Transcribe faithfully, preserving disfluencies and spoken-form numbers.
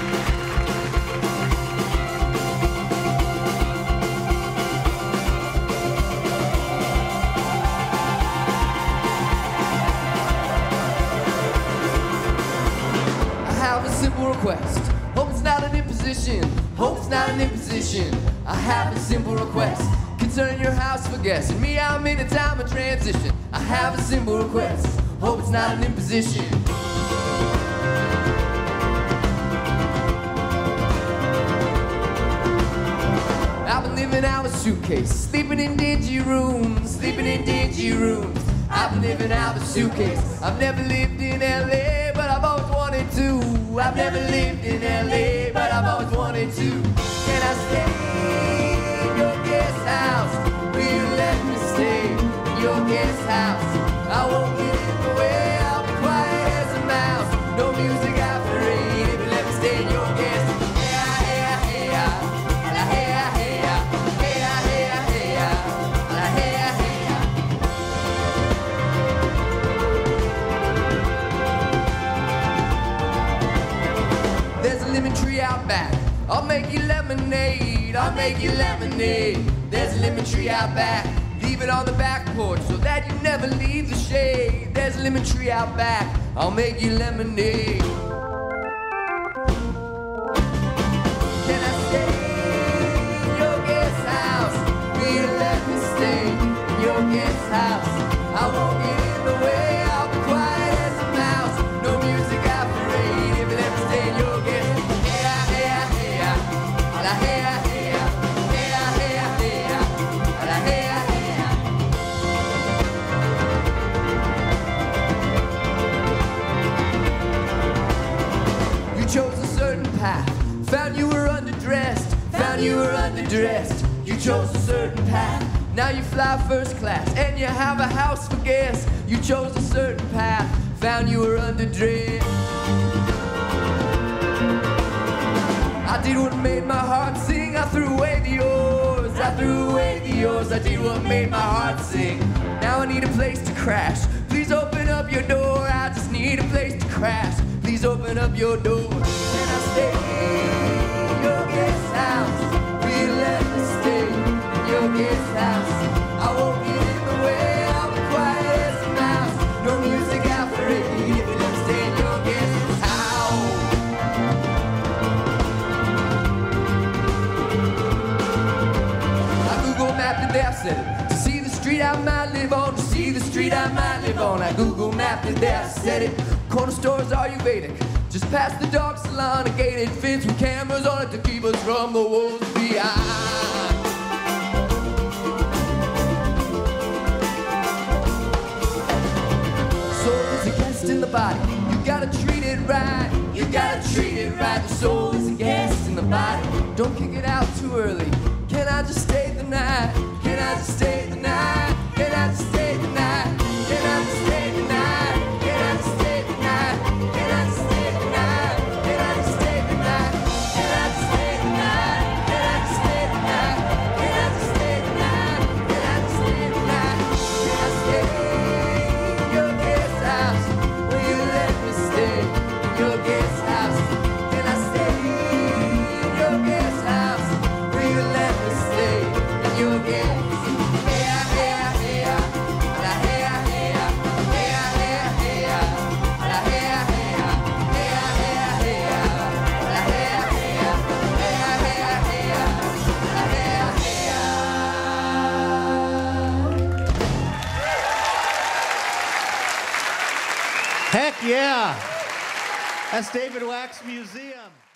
Simple request. Hope it's not an imposition. Hope it's not an imposition. I have a simple request concerning your house for guests. And me, I'm in a time of transition. I have a simple request. Hope it's not an imposition. I've been living out of a suitcase, sleeping in dingy rooms, sleeping in dingy rooms. I've been living out of a suitcase. I've never lived in L A, but I've always wanted to. I've never lived in L A, but I've always wanted to. Can I stay in your guest house? Will you let me stay in your guest house? I won't get in the way, I'll be quiet as a mouse. No music after eight, if you let me stay in your guest house. Lemon tree out back, I'll make you lemonade, I'll make you lemonade. There's a lemon tree out back, leave it on the back porch so that you never leave the shade. There's a lemon tree out back, I'll make you lemonade. Can I stay in your guest house? Will you let me stay in your guest house? I won't get in the way, I'll be quiet as a mouse. No music after eight, if you let me stay in your guest house. Found you were underdressed, found you were underdressed. You chose a certain path, now you fly first class, and you have a house for guests. You chose a certain path, found you were underdressed. I did what made my heart sing, I threw away the oars, I threw away the oars. I did what made my heart sing, now I need a place to crash. Please open up your door, I just need a place to crash. Please open up your door. Can I stay in your guest house? Will you let me stay in your guest house? I won't get in the way, I'll be quiet as a mouse. No music after eight, if you let me stay in your guest house. I Google mapped it, there said it. To see the street I might live on, to see the street I might live on. I Google mapped it, there said it. Corner stores are Ayurvedic. Just past the dog salon, a gated fence with cameras on it to keep us from the wolves behind. Soul is a guest in the body, you gotta treat it right. You gotta treat it right. The soul is a guest in the body, don't kick it out too early. Can I just stay the night? Can I just stay the night? Can I just stay the night? Can I just stay the night? Can I just stay the night? Can I just stay the night? Can I just stay the night? Can I just stay the night? Can I just stay the night? Can I just stay the night? Can I just stay the night? Can I stay in your guest house? Will you let me stay in your guest house? Can I stay in your guest house? Will you let me stay in your guest house? Heck yeah! That's David Wax Museum.